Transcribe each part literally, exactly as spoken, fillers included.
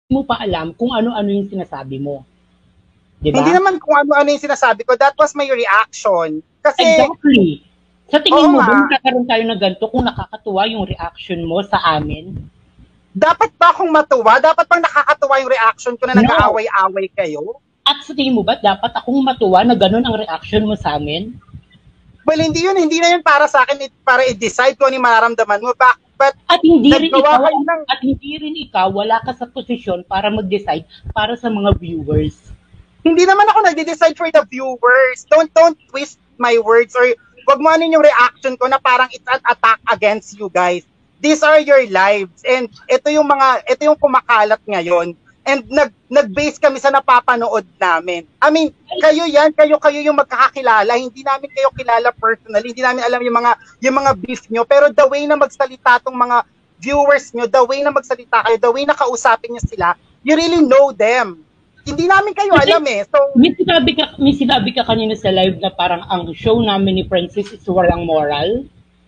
mo pa alam kung ano-ano yung sinasabi mo. Diba? Hindi naman kung ano-ano yung sinasabi ko. That was my reaction. Kasi, exactly. Sa tingin oo mo nga, ba magkakaroon tayo ng ganito kung nakakatuwa yung reaction mo sa amin? Dapat ba akong matuwa? Dapat bang nakakatuwa yung reaction ko na No. nag-aaway-away kayo? At sa tingin mo ba dapat akong matuwa na ganun ang reaction mo sa amin? Well, hindi yun. Hindi na yun para sa akin, para i-decide kung ano yung mararamdaman mo. But, but at hindi rin ikaw, ng... at hindi rin ikaw, wala ka sa posisyon para mag-decide para sa mga viewers. Hindi naman ako nag-decide for the viewers. Don't don't twist my words or wag mo ano yung reaction ko na parang it's an attack against you guys. These are your lives and ito yung mga ito yung kumakalat ngayon. And nag nag-base kami sa napapanood namin. I mean, kayo yan, kayo kayo yung magkakakilala. Hindi namin kayo kilala personally. Hindi namin alam yung mga yung mga beef nyo, pero the way na magsalita tong mga viewers nyo, the way na magsalita kayo, the way na kausapin nyo sila, you really know them. Hindi namin kayo alam eh. So, may sinabi ka, may sinabi ka kanina sa live na parang ang show namin ni Francis is walang moral.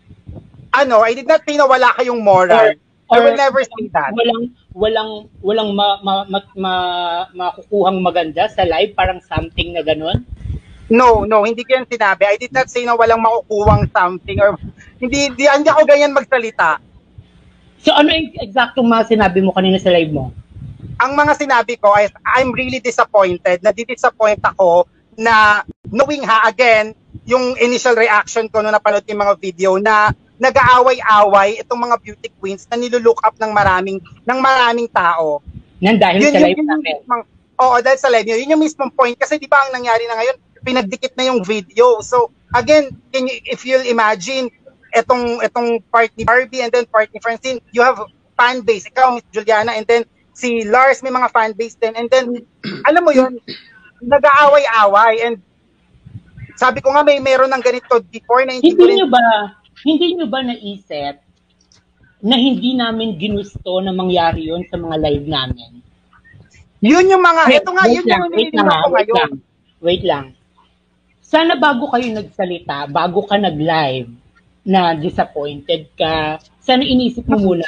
Ano, I did not say na wala kayong moral. Or, I will never say that. Walang walang walang ma, ma, ma, ma, makukuhang maganda sa live, parang something na gano'n? No, no, hindi ko yan sinabi. I did not say na walang makukuhang something or hindi hindi, hindi ako ganyan magsalita. So ano yung exactong mga sinabi mo kanina sa live mo? Ang mga sinabi ko ay I'm really disappointed. Nadi-disappoint ako na knowing ha, again, yung initial reaction ko nung napanood yung mga video na nag-aaway-away itong mga beauty queens na nilulook up ng maraming ng maraming tao. Yan dahil yun, sa yun, live yun, namin. Yun, oo, dahil sa live nyo. Yun yung mismong point. Kasi di ba ang nangyari na ngayon, pinagdikit na yung video. So, again, can you, if you'll imagine, itong, itong part ni Barbie and then part ni Francine, you have fan base. Ikaw, Miss Juliana, and then si Lars may mga fan base din. And then, alam mo yun, nag-aaway-away. And sabi ko nga, may meron ng ganito before na hindi, hindi nyo ba, hindi nyo ba naisip na hindi namin ginusto na mangyari yun sa mga live namin? Yun yung mga, wait, ito nga, yun lang, yung wait lang, ko wait ngayon. lang, wait lang. Sana bago kayo nagsalita, bago ka nag-live, na disappointed ka, sana inisip mo muna,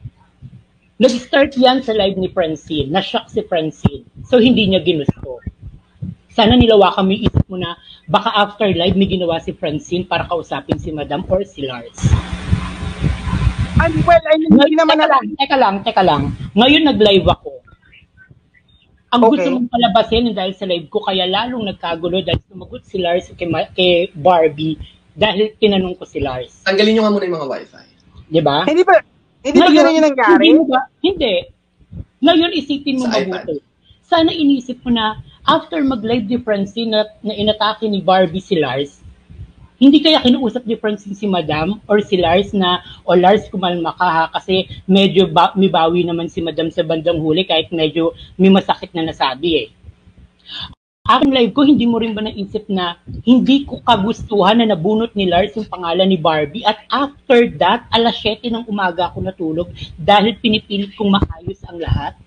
nag-start yan sa live ni Francine, na-shock si Francine, so hindi niya ginusto. Sana nilawa kami, isip mo na, baka after live may ginawa si Francine para kausapin si Madam or si Lars. And well, I mean, hindi naman teka lang, teka lang, teka lang. Ngayon nag-live ako. Ang okay. gusto mong palabasin dahil sa live ko, kaya lalong nagkagulo dahil sumagot si Lars kay, kay Barbie dahil tinanong ko si Lars. Tanggalin nyo nga muna yung mga wifi. Diba? Hindi ba, hindi ba ganun yung nangyari? Hindi, ba, hindi. Ngayon isipin mo mabuti. Sana inisip mo na after mag-live ni Francine na, na inatake ni Barbie si Lars, hindi kaya kinuusap ni Francine si Madam or si Lars na, o Lars kumalma ka ha, kasi medyo ba, may bawi naman si Madam sa bandang huli kahit medyo may masakit na nasabi eh. Aking live ko, hindi mo rin ba naisip na hindi ko kagustuhan na nabunot ni Lars yung pangalan ni Barbie at after that, alas siyete ng umaga ako natulog dahil pinipilit kong maayos ang lahat?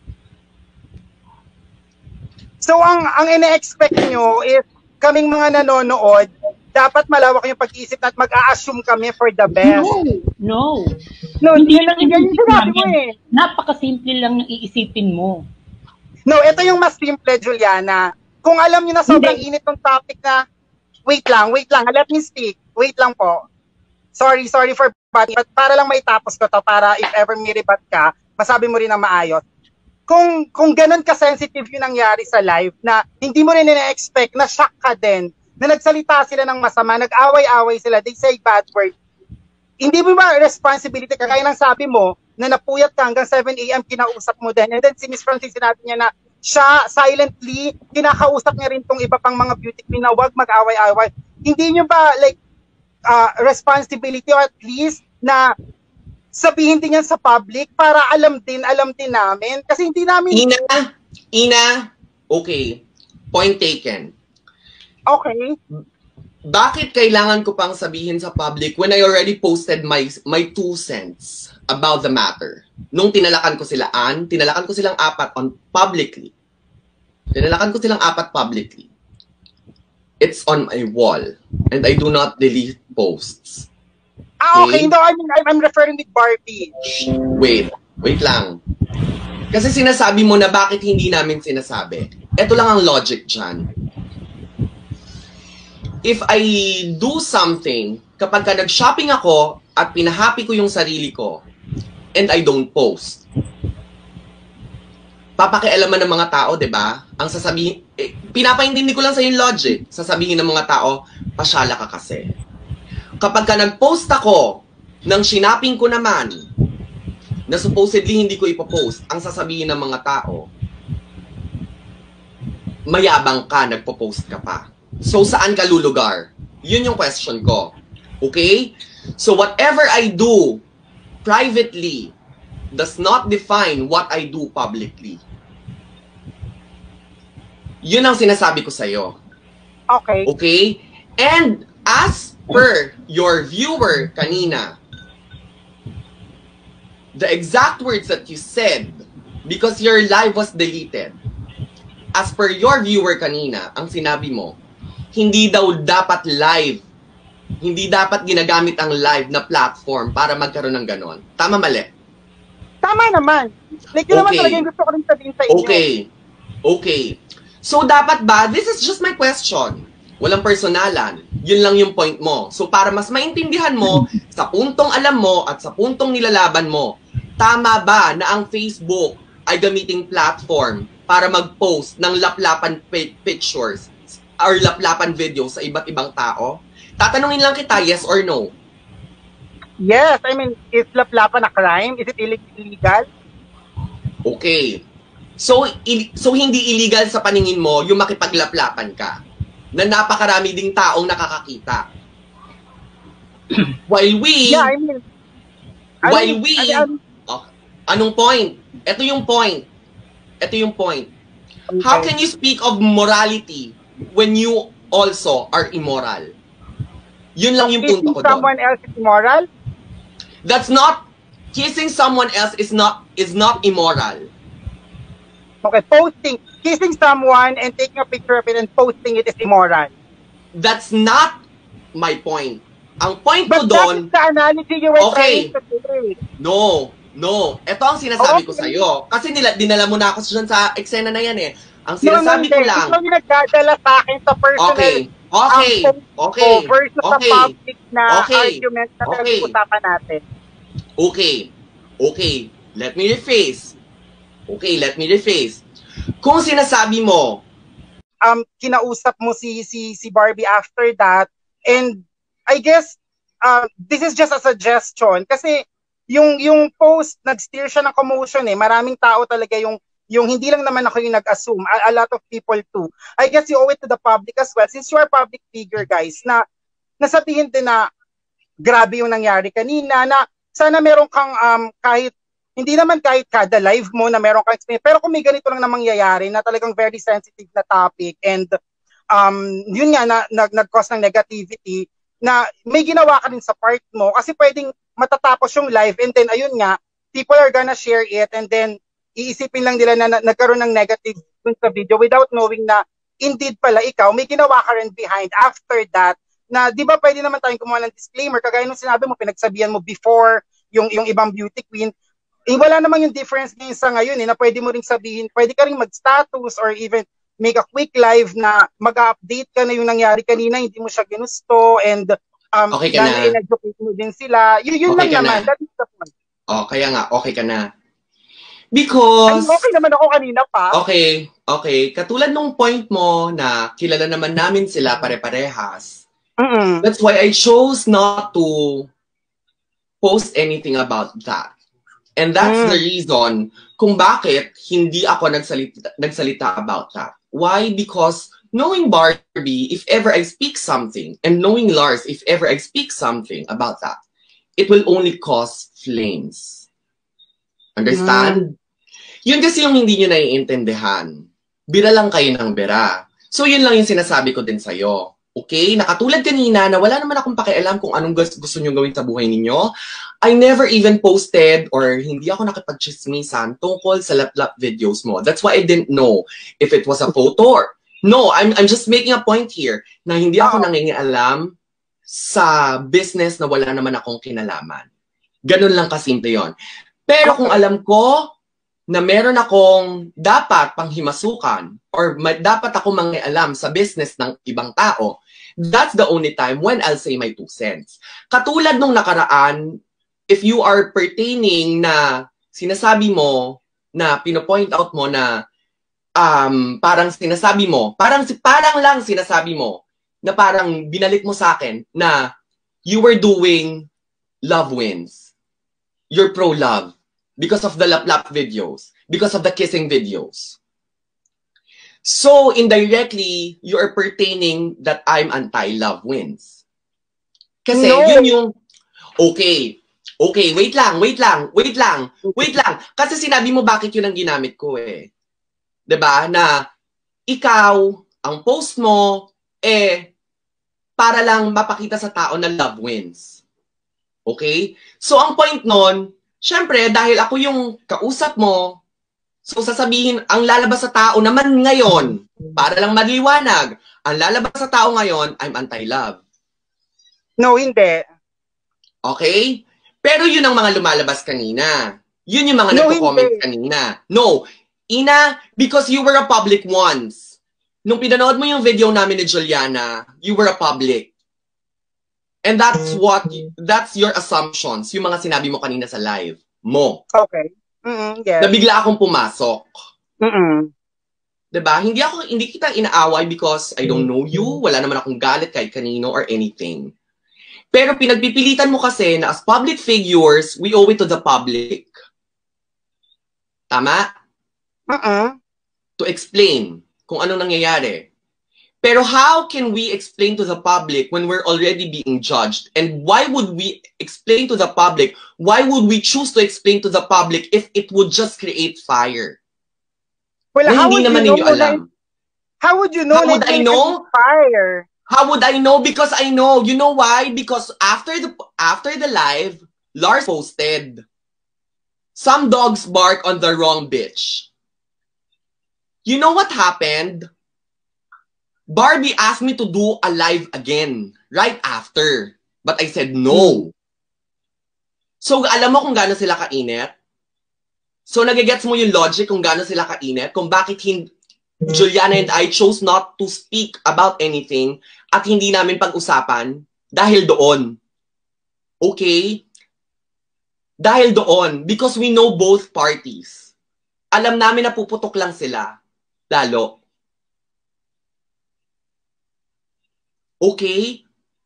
So ang ang ine-expect nyo is kaming mga nanonood, dapat malawak yung pag-iisip at mag-a-assume kami for the best. No, no. No, hindi lang yung sinabi mo eh. Napaka-simple lang ng iisipin mo. No, ito yung mas simple, Juliana. Kung alam niyo na sobrang hindi. Init ng topic na, wait lang, wait lang, let me speak. Wait lang po. Sorry, sorry for but, but para lang maitapos ko to, para if ever may rebat ka, masabi mo rin na maayos. Kung kung ganun ka-sensitive yung nangyari sa live na hindi mo rin na-expect, na shock ka din, na nagsalita sila ng masama, nag-away-away sila, they say bad word. Hindi mo ba responsibility, kagaya ng sabi mo, na napuyat ka hanggang seven A M kinausap mo din. And then si Miss Francine sinabi niya na siya silently, kinakausap niya rin tong iba pang mga beauty queen na wag mag-away-away. Hindi nyo ba like uh, responsibility or at least na sabihin din yan sa public para alam din, alam din namin. Kasi hindi namin... Ina, Ina, okay. Point taken. Okay. Bakit kailangan ko pang sabihin sa public when I already posted my my two cents about the matter? Nung tinalakan ko sila, Ann, tinalakan ko silang apat on publicly. Tinalakan ko silang apat publicly. It's on my wall. And I do not delete posts. Ah, okay. okay. No, I mean, I'm referring with Barbie. Wait. Wait lang. Kasi sinasabi mo na bakit hindi namin sinasabi. Ito lang ang logic dyan. If I do something, kapag ka nag-shopping ako at pinahappy ko yung sarili ko, and I don't post, papakialaman ng mga tao, di ba? Ang sasabihin, eh, pinapaintindi ko lang sa yung logic. Sasabihin ng mga tao, pasyala ka kasi. Kapag ka nag-post ako ng shinaping ko naman, na supposedly hindi ko ipopost, ang sasabihin ng mga tao, mayabang ka, nagpo-post ka pa. So, saan ka lulugar? Yun yung question ko. Okay? So, whatever I do privately does not define what I do publicly. Yun ang sinasabi ko sa'yo. Okay. Okay? And as per your viewer kanina, the exact words that you said, because your live was deleted, as per your viewer kanina, ang sinabi mo, hindi daw dapat live, hindi dapat ginagamit ang live na platform para magkaroon ng ganon. Tama, mali? Tama naman. Like, yun naman Okay. talaga yung gusto ko rin sabihin sa inyo. Okay. Okay. So, dapat ba, this is just my question. Walang personalan. Yun lang yung point mo. So, para mas maintindihan mo, sa puntong alam mo at sa puntong nilalaban mo, tama ba na ang Facebook ay gamiting platform para mag-post ng laplapan pictures or laplapan videos sa iba't ibang tao? Tatanungin lang kita, yes or no? Yes, I mean, is laplapan a crime? Is it illegal? Okay. So, il- so hindi illegal sa paningin mo yung makipaglaplapan ka na napakarami ding taong nakakakita. While we... Yeah, I mean... I while mean, we... I mean, Oh, anong point? Ito yung point. Ito yung point. okay. How can you speak of morality when you also are immoral? Yun lang yung punto ko Kissing doon. someone else is immoral? That's not... Kissing someone else is not is not immoral. Okay, posting, kissing someone and taking a picture of it and posting it is immoral. That's not my point. Ang point ko But that is doon... the analogy you were Okay. trying to say. No, no. Ito ang sinasabi ko Okay. sa'yo. Kasi nila, dinala mo na ako dyan sa eksena na yan eh. Ang No, sinasabi no, ko hindi. lang... Ikaw yung nagdadala sa akin sa personal Okay, okay, ang okay, post ko versus sa okay, public na okay, argument na okay. pinag-uusapan natin. okay, okay. Let me rephrase. Okay, let me rephrase. Kung sinasabi mo, Um, kinausap mo si si si Barbie after that, and I guess uh, this is just a suggestion kasi yung yung post nag-steer siya ng commotion eh. Maraming tao talaga yung yung hindi lang naman ako yung nag-assume, a, a lot of people too. I guess you owe it to the public as well since you are a public figure, guys, na nasabihin din na grabe yung nangyari kanina, na sana meron kang um, kahit hindi naman kahit kada live mo na meron kang experience, pero kung may ganito lang na mangyayari na talagang very sensitive na topic and um, yun nga na, na nag-cause ng negativity, na may ginawa ka din sa part mo kasi pwedeng matatapos yung live and then ayun nga, people are gonna share it and then iisipin lang nila na, na nagkaroon ng negative dun sa video without knowing na indeed pala ikaw, may ginawa ka rin behind after that, na di ba pwede naman tayong kumuha ng disclaimer, kagaya nung sinabi mo, pinagsabihan mo before yung, yung ibang beauty queen, eh, wala namang yung difference ngayon sa ngayon eh, na pwede mo ring sabihin, pwede ka ring mag-status or even make a quick live na mag-update ka na yung nangyari kanina, hindi mo siya ginusto and um, Okay ka na. na-educate mo din sila. Y- yun Okay ka lang naman, na. that is the point. oh, kaya nga, okay ka na. Ay, Because, okay naman ako kanina pa. okay, okay, katulad nung point mo na kilala naman namin sila pare-parehas, Mm-mm. that's why I chose not to post anything about that. And that's Mm. the reason kung bakit hindi ako nagsalita, nagsalita about that. Why? Because knowing Barbie, if ever I speak something, and knowing Lars, if ever I speak something about that, it will only cause flames. Understand? Yun kasi yung hindi nyo naiintindihan. Bira lang kayo ng bira. So yun lang yung sinasabi ko din sa'yo. Okay? Nakatulad kanina na wala naman akong pakialam kung anong gusto, gusto nyo gawin sa buhay ninyo. I never even posted or hindi ako nakipag-chismisan tungkol sa lap-lap videos mo. That's why I didn't know if it was a photo or... No, I'm, I'm just making a point here na hindi ako Oh. nangingialam sa business na wala naman akong kinalaman. Ganun lang kasimple yon. Pero kung alam ko na meron akong dapat panghimasukan or ma- dapat ako mangialam sa business ng ibang tao, that's the only time when I'll say my two cents. Katulad nung nakaraan, if you are pertaining na sinasabi mo, na pinopoint out mo na um, parang sinasabi mo, parang, parang lang sinasabi mo, na parang binalik mo sa akin na you were doing love wins. You're pro-love. Because of the lap-lap videos. Because of the kissing videos. So, indirectly, you are pertaining that I'm anti-love wins. Kasi No. yun yung, okay, okay, wait lang, wait lang, wait lang, wait lang. Kasi sinabi mo bakit yun ang ginamit ko eh. 'Di ba? Na ikaw, ang post mo, eh, para lang mapakita sa tao na love wins. Okay? So, ang point nun, syempre, dahil ako yung kausap mo, so sasabihin, ang lalabas sa tao naman ngayon, para lang maliwanag, ang lalabas sa tao ngayon, I'm anti-love. No, hindi. Okay? Pero yun ang mga lumalabas kanina. Yun yung mga No, nagko-comment hindi. kanina. No. Ina, because you were a public once. Nung pinanood mo yung video namin ni Juliana, you were a public. And that's what, that's your assumptions, yung mga sinabi mo kanina sa live mo. Okay. Mm-mm, yes. Na bigla akong pumasok. Mm-mm. 'Di ba? Hindi ako hindi kita inaaway because I don't know you, wala naman akong galit kahit kanino or anything. Pero pinagpipilitan mo kasi na as public figures, we owe it to the public. Tama? Mm-mm. To explain kung anong nangyayari. Pero how can we explain to the public when we're already being judged? And why would we explain to the public? Why would we choose to explain to the public if it would just create fire? Well, Na how hindi would naman you ninyo know alam. na- how would you know How na would I it's know? fire? How would I know? Because I know. You know why? Because after the after the live, Lars posted, some dogs bark on the wrong bitch. You know what happened? Barbie asked me to do a live again right after. But I said no. So, alam mo kung gaano sila kainit? So, nagigets mo yung logic kung gaano sila kainit? Kung bakit hindi, Juliana and I chose not to speak about anything at hindi namin pag-usapan dahil doon. Okay? Dahil doon. Because we know both parties. Alam namin na puputok lang sila. Lalo. Okay?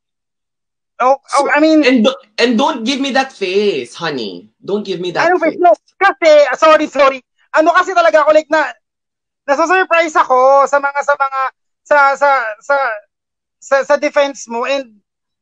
Oh, oh, I mean, And do- and don't give me that face, honey. Don't give me that ano, face. no, kasi, sorry, sorry. Ano kasi talaga ako, like, na, nasa-surprise ako sa mga, sa mga, sa, sa, sa, sa, sa defense mo, and,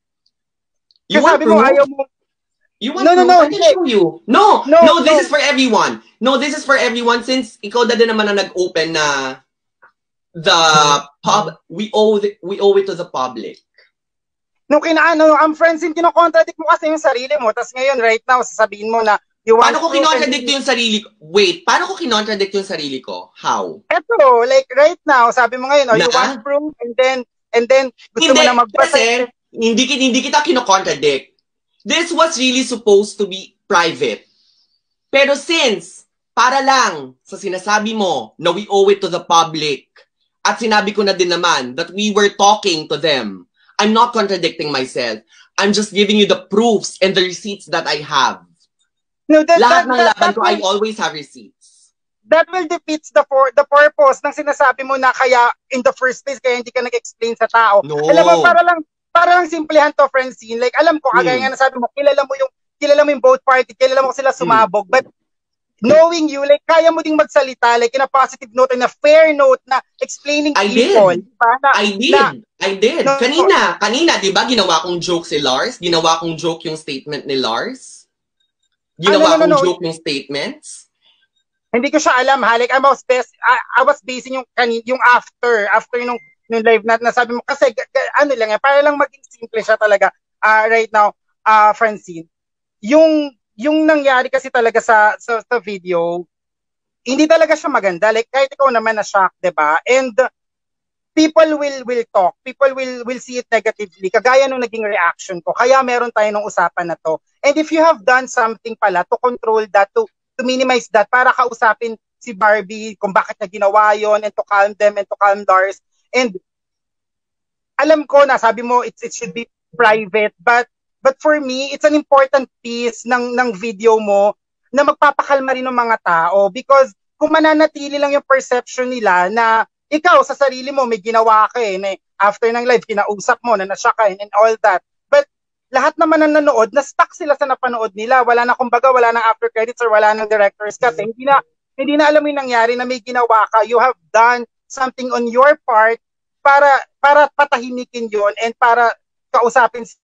You kasi want sabi mo, proof? ayaw mo, You want No, no, proof? no, I can hindi. show you. No, No, no, this no. is for everyone. No, this is for everyone since ikaw na din naman na nag-open na the pub, we owe the, we owe it to the public. nung kinaano, ang friends, yung kinocontradict mo kasi yung sarili mo, tas ngayon, right now, sasabihin mo na, you want Paano ko proof kinontradict and- yung sarili ko? Wait, paano ko kinontradict yung sarili ko? How? Eto, like, right now, sabi mo ngayon, oh, you Na? want proof, and then, and then, gusto Hindi, mo na magbasa. kasi hindi, ki- hindi kita kinocontradict. This was really supposed to be private. Pero since, para lang sa sinasabi mo na we owe it to the public, at sinabi ko na din naman that we were talking to them, I'm not contradicting myself. I'm just giving you the proofs and the receipts that I have. No, that, Lahat that, ng that, laban that, ko, I will, always have receipts. that will defeats the for, the purpose ng sinasabi mo na kaya in the first place kaya hindi ka nag-explain sa tao. No. Alam mo, para lang para lang simplehan to, Francine. Like, alam ko, kagaya Hmm. nga nasabi mo, kilala mo yung kilala mo yung both party, kilala mo sila sumabog, but knowing you, like, kaya mo ding magsalita, like, in a positive note, in a fair note, na explaining I people. did. Diba? Na, I did. na- I did. No. Kanina, kanina, di ba, ginawa kong joke si Lars? Ginawa kong joke yung statement ni Lars? Ginawa Ah, no, no, no, kong no. joke yung statements? hindi ko siya alam, ha? Like, I was, best, I, I was basing yung, kani- yung after, after nung, nung live na nasabi mo, kasi, g- g- ano lang, eh, para lang maging simple siya talaga, uh, right now, uh, Francine. Yung, yung nangyari kasi talaga sa, sa, sa video, hindi talaga siya maganda. Like, kahit ikaw naman na-shock, diba? And, people will will talk. People will will see it negatively. Kagaya nung naging reaction ko. Kaya meron tayo ng usapan na to. And if you have done something pala to control that, to to minimize that para kausapin si Barbie kung bakit niya ginawa yon and to calm them and to calm Lars. And alam ko na sabi mo it, it should be private, but but for me it's an important piece ng ng video mo na magpapakalma rin ng mga tao, because kung mananatili lang yung perception nila na ikaw sa sarili mo may ginawa ka eh, na after ng live kinausap mo na nasya ka and all that, but lahat naman ng nanood na stuck sila sa napanood nila, wala na kumbaga wala nang after credits or wala nang director's cut, eh. hindi na hindi na alam mo yung nangyari na may ginawa ka. You have done something on your part para para patahimikin yon and para kausapin